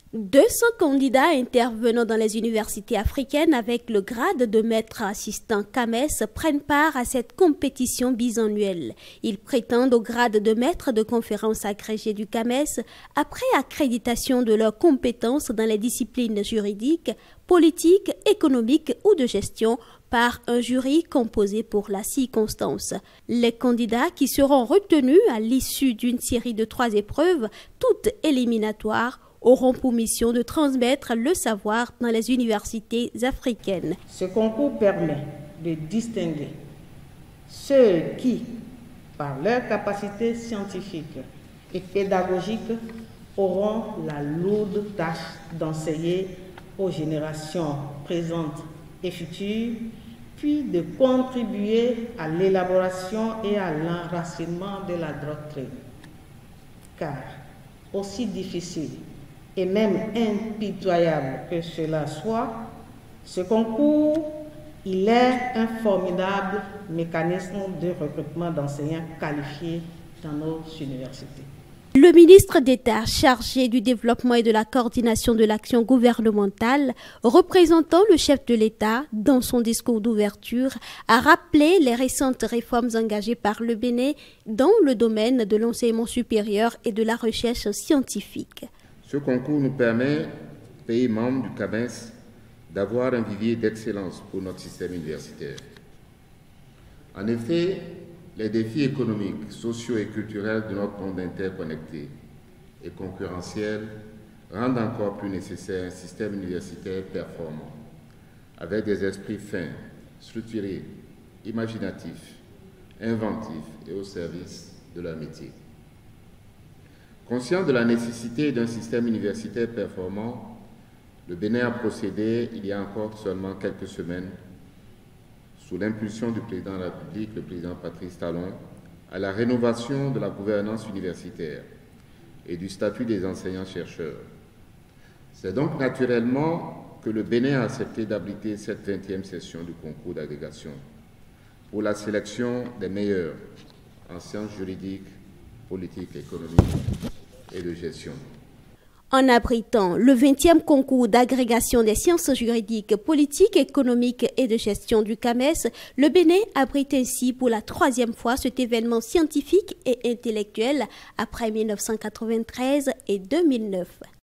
200 candidats intervenant dans les universités africaines avec le grade de maître assistant CAMES prennent part à cette compétition bisannuelle. Ils prétendent au grade de maître de conférence agrégé du CAMES après accréditation de leurs compétences dans les disciplines juridiques, politiques, économiques ou de gestion par un jury composé pour la circonstance. Les candidats qui seront retenus à l'issue d'une série de 3 épreuves, toutes éliminatoires, auront pour mission de transmettre le savoir dans les universités africaines. Ce concours permet de distinguer ceux qui, par leur capacité scientifique et pédagogique, auront la lourde tâche d'enseigner aux générations présentes et futures, puis de contribuer à l'élaboration et à l'enracinement de la doctrine. Car, aussi difficile et même impitoyable que cela soit, ce concours, il est un formidable mécanisme de recrutement d'enseignants qualifiés dans nos universités. Le ministre d'État chargé du développement et de la coordination de l'action gouvernementale, représentant le chef de l'État dans son discours d'ouverture, a rappelé les récentes réformes engagées par le Bénin dans le domaine de l'enseignement supérieur et de la recherche scientifique. Ce concours nous permet, pays membres du CAMES, d'avoir un vivier d'excellence pour notre système universitaire. En effet, les défis économiques, sociaux et culturels de notre monde interconnecté et concurrentiel rendent encore plus nécessaire un système universitaire performant, avec des esprits fins, structurés, imaginatifs, inventifs et au service de leur métier. Conscient de la nécessité d'un système universitaire performant, le Bénin a procédé, il y a encore seulement quelques semaines, sous l'impulsion du président de la République, le président Patrice Talon, à la rénovation de la gouvernance universitaire et du statut des enseignants-chercheurs. C'est donc naturellement que le Bénin a accepté d'abriter cette 20e session du concours d'agrégation pour la sélection des meilleurs en sciences juridiques, politiques, économiques et de gestion. En abritant le 20e concours d'agrégation des sciences juridiques, politiques, économiques et de gestion du CAMES, le Bénin abrite ainsi pour la 3e fois cet événement scientifique et intellectuel après 1993 et 2009.